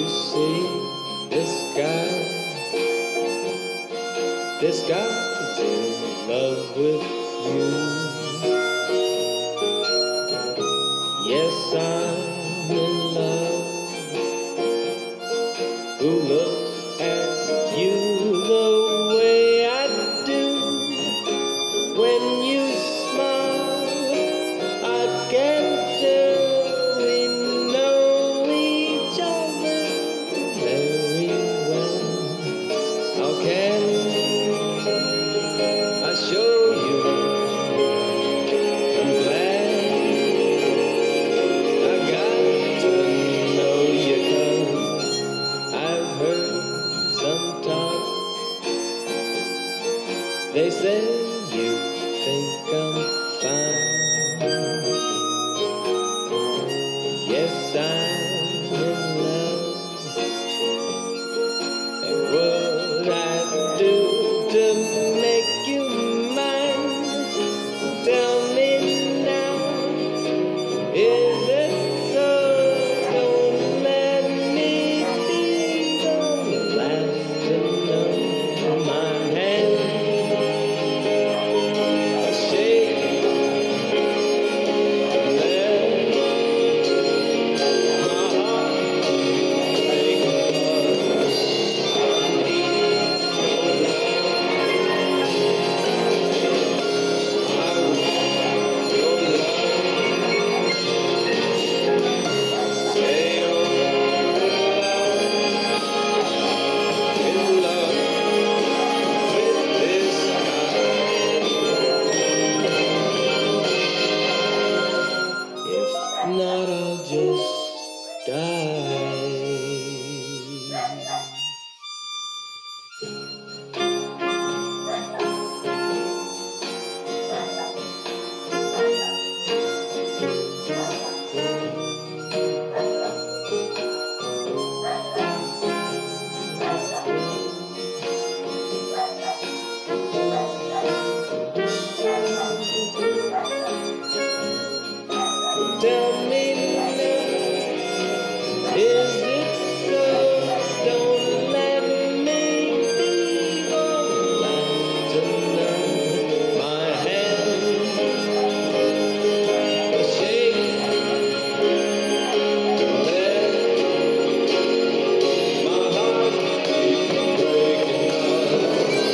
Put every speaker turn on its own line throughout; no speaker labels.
You see, this guy's in love with you. Yes, I'm in love. Who looks at you the way I do? When you smile, I can tell we know each other very well. How can I show you? I'm glad I got to know you, 'cause I've heard some talk. They say you think I'm fine. Yes, I'm in love. And what I do to make you mine? Tell me now, is it so? Don't let me be the last to know. My hand shake, let my heart break. Not, I'll just die. Tell me now, is it so? Don't let me be the last to know. My hand shake, let my heart keep breaking up.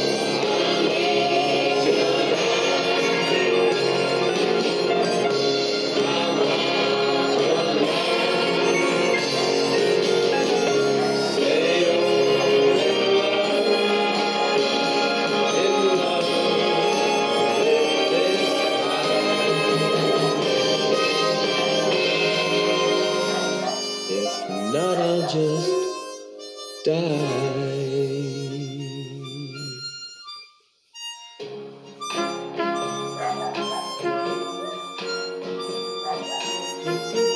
If not, I'll just die.